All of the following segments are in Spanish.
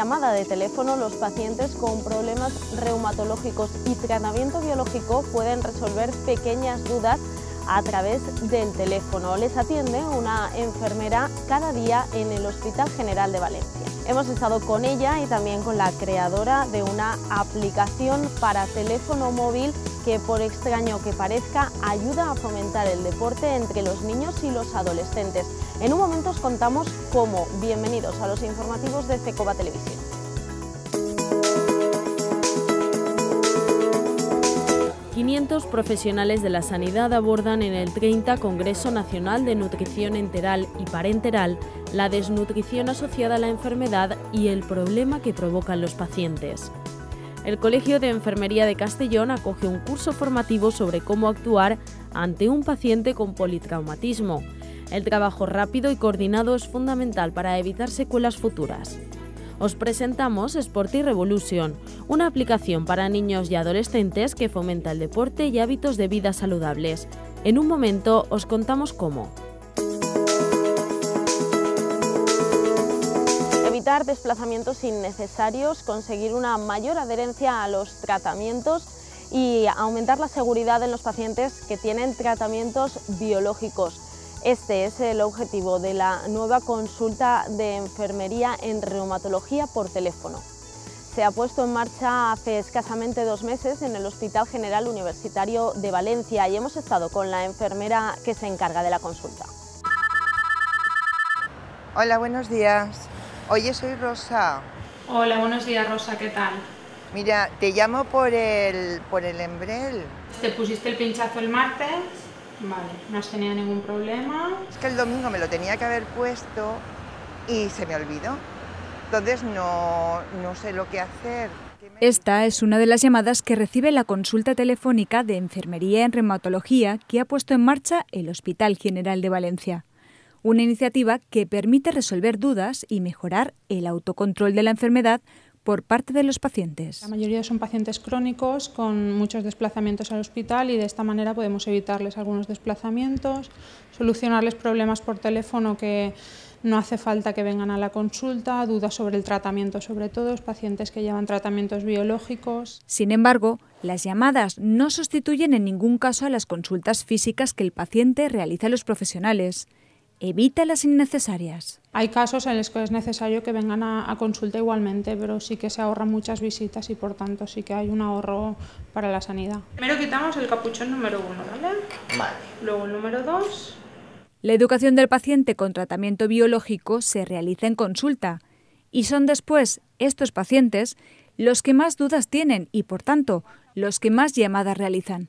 llamada de teléfono, los pacientes con problemas reumatológicos y tratamiento biológico pueden resolver pequeñas dudas a través del teléfono. Les atiende una enfermera cada día en el Hospital General de Valencia. Hemos estado con ella y también con la creadora de una aplicación para teléfono móvil que, por extraño que parezca, ayuda a fomentar el deporte entre los niños y los adolescentes. En un momento os contamos cómo. Bienvenidos a los informativos de CECOBA Televisión. ...500 profesionales de la sanidad abordan en el 30 Congreso Nacional de Nutrición Enteral y Parenteral la desnutrición asociada a la enfermedad y el problema que provocan los pacientes. El Colegio de Enfermería de Castellón acoge un curso formativo sobre cómo actuar ante un paciente con politraumatismo. El trabajo rápido y coordinado es fundamental para evitar secuelas futuras. Os presentamos Sporty Revolution, una aplicación para niños y adolescentes que fomenta el deporte y hábitos de vida saludables. En un momento os contamos cómo. Evitar desplazamientos innecesarios, conseguir una mayor adherencia a los tratamientos y aumentar la seguridad en los pacientes que tienen tratamientos biológicos. Este es el objetivo de la nueva consulta de enfermería en reumatología por teléfono. Se ha puesto en marcha hace escasamente 2 meses en el Hospital General Universitario de Valencia y hemos estado con la enfermera que se encarga de la consulta. Hola, buenos días. Oye, soy Rosa. Hola, buenos días, Rosa, ¿qué tal? Mira, te llamo por el Embrel. ¿Te pusiste el pinchazo el martes? Vale, no has tenido ningún problema. Es que el domingo me lo tenía que haber puesto y se me olvidó. Entonces no sé lo que hacer. Esta es una de las llamadas que recibe la consulta telefónica de enfermería en reumatología que ha puesto en marcha el Hospital General de Valencia. Una iniciativa que permite resolver dudas y mejorar el autocontrol de la enfermedad por parte de los pacientes. La mayoría son pacientes crónicos con muchos desplazamientos al hospital y de esta manera podemos evitarles algunos desplazamientos, solucionarles problemas por teléfono que no hace falta que vengan a la consulta, dudas sobre el tratamiento, sobre todo los pacientes que llevan tratamientos biológicos. Sin embargo, las llamadas no sustituyen en ningún caso a las consultas físicas que el paciente realiza a los profesionales. Evita las innecesarias. Hay casos en los que es necesario que vengan a consulta igualmente, pero sí que se ahorran muchas visitas y por tanto sí que hay un ahorro para la sanidad. Primero quitamos el capuchón número 1, ¿vale? Vale. Luego el número 2. La educación del paciente con tratamiento biológico se realiza en consulta y son después estos pacientes los que más dudas tienen y por tanto los que más llamadas realizan.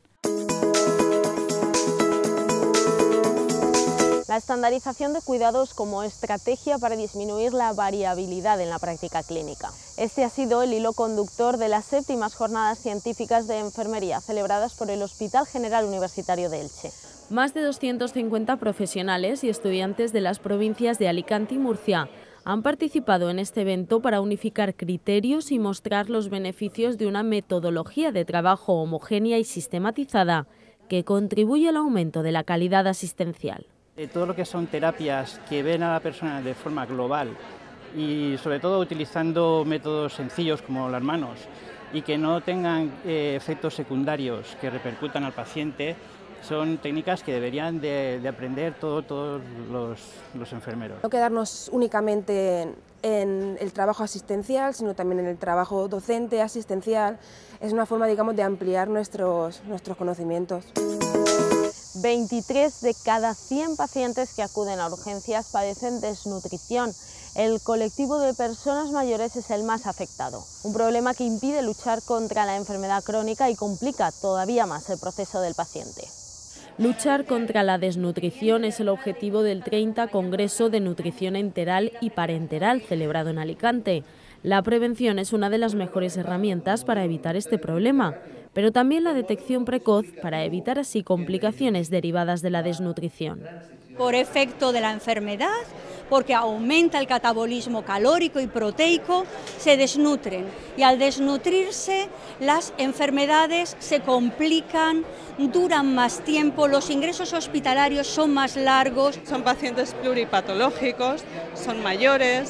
La estandarización de cuidados como estrategia para disminuir la variabilidad en la práctica clínica. Este ha sido el hilo conductor de las 7ª Jornadas Científicas de Enfermería celebradas por el Hospital General Universitario de Elche. Más de 250 profesionales y estudiantes de las provincias de Alicante y Murcia han participado en este evento para unificar criterios y mostrar los beneficios de una metodología de trabajo homogénea y sistematizada que contribuye al aumento de la calidad asistencial. Todo lo que son terapias que ven a la persona de forma global y sobre todo utilizando métodos sencillos como las manos y que no tengan efectos secundarios que repercutan al paciente, son técnicas que deberían de aprender todos los enfermeros. No quedarnos únicamente en el trabajo asistencial, sino también en el trabajo docente, asistencial. Es una forma, digamos, de ampliar nuestros conocimientos. 23 de cada 100 pacientes que acuden a urgencias padecen desnutrición. El colectivo de personas mayores es el más afectado, un problema que impide luchar contra la enfermedad crónica y complica todavía más el proceso del paciente. Luchar contra la desnutrición es el objetivo del 30 Congreso de Nutrición Enteral y Parenteral celebrado en Alicante. La prevención es una de las mejores herramientas para evitar este problema, pero también la detección precoz para evitar así complicaciones derivadas de la desnutrición. Por efecto de la enfermedad, porque aumenta el catabolismo calórico y proteico, se desnutren y al desnutrirse las enfermedades se complican, duran más tiempo, los ingresos hospitalarios son más largos. Son pacientes pluripatológicos, son mayores,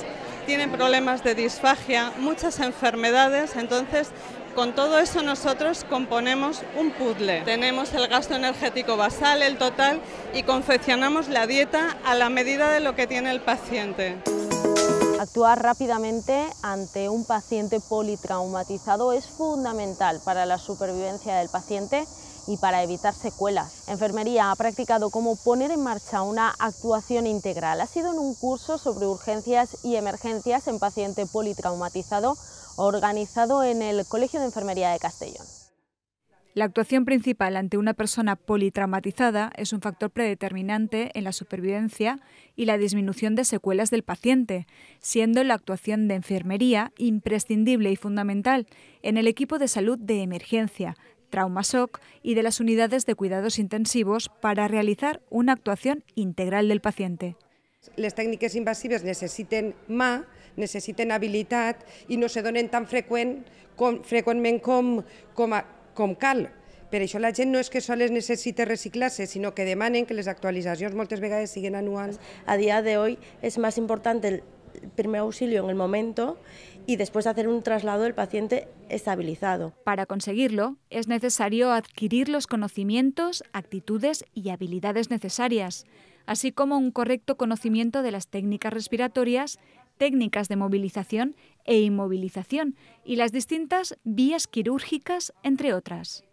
tienen problemas de disfagia, muchas enfermedades, entonces con todo eso nosotros componemos un puzzle. Tenemos el gasto energético basal, el total, y confeccionamos la dieta a la medida de lo que tiene el paciente. Actuar rápidamente ante un paciente politraumatizado es fundamental para la supervivencia del paciente y para evitar secuelas. Enfermería ha practicado cómo poner en marcha una actuación integral. Ha sido en un curso sobre urgencias y emergencias en paciente politraumatizado organizado en el Colegio de Enfermería de Castellón. La actuación principal ante una persona politraumatizada es un factor predeterminante en la supervivencia y la disminución de secuelas del paciente, siendo la actuación de enfermería imprescindible y fundamental en el equipo de salud de emergencia, trauma-shock y de las unidades de cuidados intensivos para realizar una actuación integral del paciente. Les tècniques invasives necessiten mà, necessiten habilitat i no se donen tan freqüentment com cal. Per això la gent no és que sols necessite reciclar-se, sinó que demanen que les actualitzacions moltes vegades siguin anuals. A día de hoy es más importante el primer auxilio en el momento y después hacer un traslado del paciente estabilizado. Para conseguirlo, es necesario adquirir los conocimientos, actitudes y habilidades necesarias, así como un correcto conocimiento de las técnicas respiratorias, técnicas de movilización e inmovilización y las distintas vías quirúrgicas, entre otras.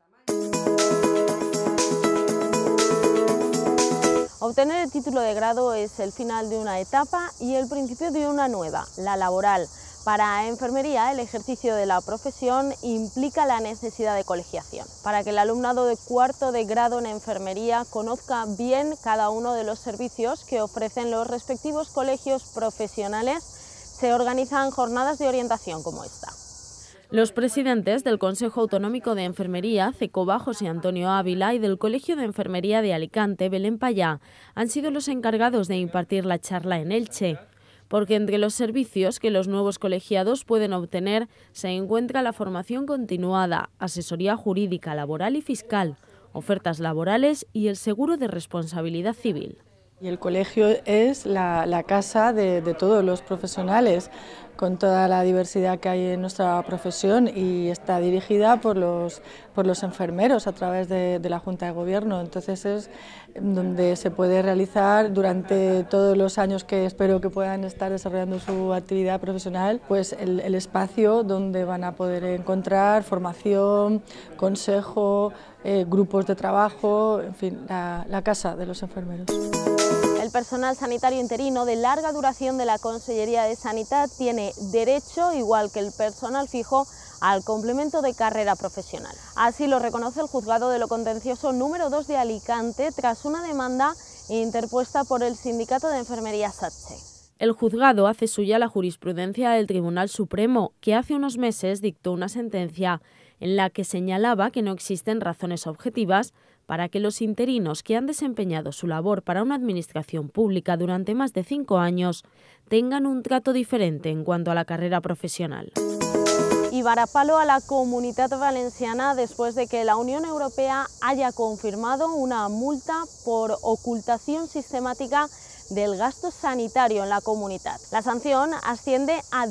Obtener el título de grado es el final de una etapa y el principio de una nueva, la laboral. Para enfermería, el ejercicio de la profesión implica la necesidad de colegiación, para que el alumnado de cuarto de grado en enfermería conozca bien cada uno de los servicios que ofrecen los respectivos colegios profesionales. Se organizan jornadas de orientación como esta. Los presidentes del Consejo Autonómico de Enfermería, Cecoba, José Antonio Ávila, y del Colegio de Enfermería de Alicante, Belén Payá, han sido los encargados de impartir la charla en Elche, porque entre los servicios que los nuevos colegiados pueden obtener se encuentra la formación continuada, asesoría jurídica, laboral y fiscal, ofertas laborales y el seguro de responsabilidad civil. Y el colegio es la casa de todos los profesionales, con toda la diversidad que hay en nuestra profesión, y está dirigida por los enfermeros a través de la Junta de Gobierno. Entonces es donde se puede realizar durante todos los años que espero que puedan estar desarrollando su actividad profesional, pues el espacio donde van a poder encontrar formación, consejo, grupos de trabajo, en fin, la casa de los enfermeros. El personal sanitario interino de larga duración de la Consellería de Sanidad tiene derecho, igual que el personal fijo, al complemento de carrera profesional. Así lo reconoce el Juzgado de lo Contencioso número 2 de Alicante tras una demanda interpuesta por el Sindicato de Enfermería SATSE. El juzgado hace suya la jurisprudencia del Tribunal Supremo, que hace unos meses dictó una sentencia en la que señalaba que no existen razones objetivas para que los interinos que han desempeñado su labor para una administración pública durante más de 5 años tengan un trato diferente en cuanto a la carrera profesional. Y varapalo a la Comunitat Valenciana después de que la Unión Europea haya confirmado una multa por ocultación sistemática del gasto sanitario en la comunidad. La sanción asciende a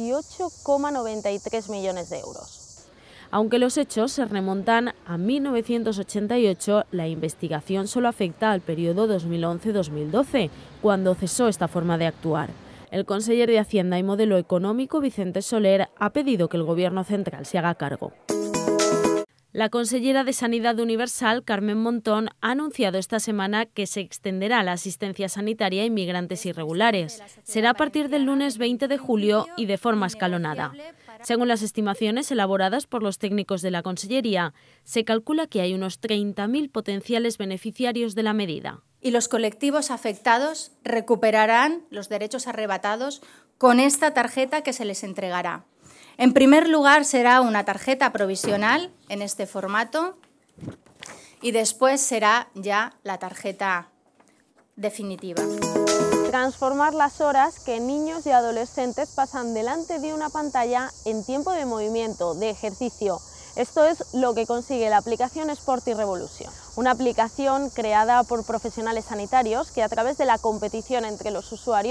18,93 millones de euros. Aunque los hechos se remontan a 1988, la investigación solo afecta al periodo 2011-2012, cuando cesó esta forma de actuar. El conseller de Hacienda y Modelo Económico, Vicente Soler, ha pedido que el Gobierno central se haga cargo. La consellera de Sanidad Universal, Carmen Montón, ha anunciado esta semana que se extenderá la asistencia sanitaria a inmigrantes irregulares. Será a partir del lunes 20 de julio y de forma escalonada. Según las estimaciones elaboradas por los técnicos de la Consellería, se calcula que hay unos 30.000 potenciales beneficiarios de la medida. Y los colectivos afectados recuperarán los derechos arrebatados con esta tarjeta que se les entregará. En primer lugar, será una tarjeta provisional en este formato y después será ya la tarjeta definitiva. Transformar las horas que niños y adolescentes pasan delante de una pantalla en tiempo de movimiento, de ejercicio. Esto es lo que consigue la aplicación Sporty Revolution, una aplicación creada por profesionales sanitarios que a través de la competición entre los usuarios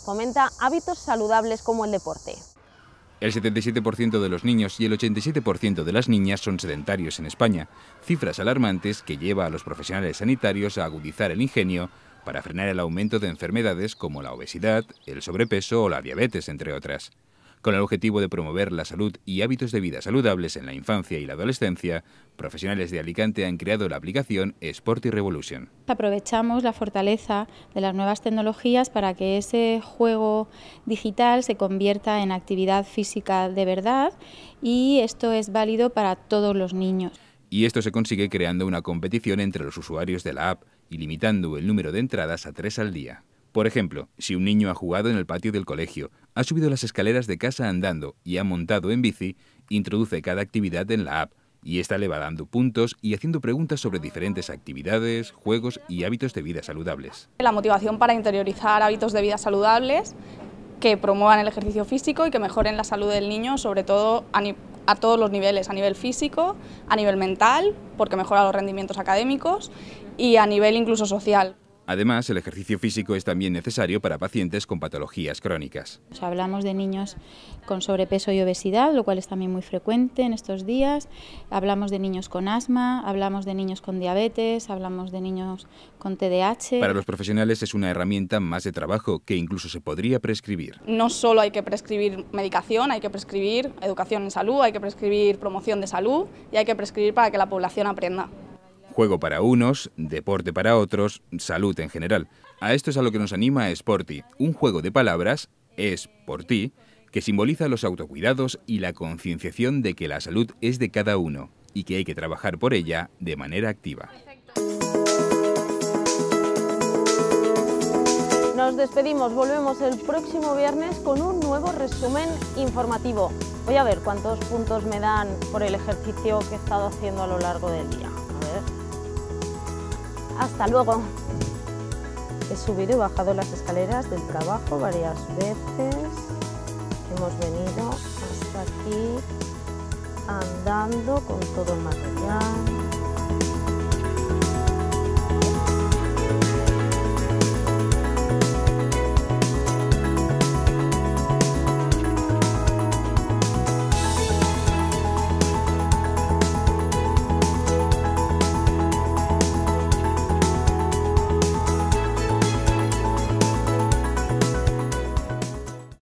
fomenta hábitos saludables como el deporte. El 77% de los niños y el 87% de las niñas son sedentarios en España, cifras alarmantes que lleva a los profesionales sanitarios a agudizar el ingenio para frenar el aumento de enfermedades como la obesidad, el sobrepeso o la diabetes, entre otras. Con el objetivo de promover la salud y hábitos de vida saludables en la infancia y la adolescencia, profesionales de Alicante han creado la aplicación Sporty Revolution. Aprovechamos la fortaleza de las nuevas tecnologías para que ese juego digital se convierta en actividad física de verdad, y esto es válido para todos los niños. Y esto se consigue creando una competición entre los usuarios de la app y limitando el número de entradas a 3 al día. Por ejemplo, si un niño ha jugado en el patio del colegio, ha subido las escaleras de casa andando y ha montado en bici, introduce cada actividad en la app y ésta le va dando puntos y haciendo preguntas sobre diferentes actividades, juegos y hábitos de vida saludables. La motivación para interiorizar hábitos de vida saludables que promuevan el ejercicio físico y que mejoren la salud del niño, sobre todo a todos los niveles, a nivel físico, a nivel mental, porque mejora los rendimientos académicos, y a nivel incluso social. Además, el ejercicio físico es también necesario para pacientes con patologías crónicas. Hablamos de niños con sobrepeso y obesidad, lo cual es también muy frecuente en estos días. Hablamos de niños con asma, hablamos de niños con diabetes, hablamos de niños con TDAH. Para los profesionales es una herramienta más de trabajo que incluso se podría prescribir. No solo hay que prescribir medicación, hay que prescribir educación en salud, hay que prescribir promoción de salud y hay que prescribir para que la población aprenda. Juego para unos, deporte para otros, salud en general. A esto es a lo que nos anima Sporty, un juego de palabras, es por ti, que simboliza los autocuidados y la concienciación de que la salud es de cada uno y que hay que trabajar por ella de manera activa. Nos despedimos, volvemos el próximo viernes con un nuevo resumen informativo. Voy a ver cuántos puntos me dan por el ejercicio que he estado haciendo a lo largo del día. A ver. Hasta luego. He subido y bajado las escaleras del trabajo varias veces. Hemos venido hasta aquí andando con todo el material.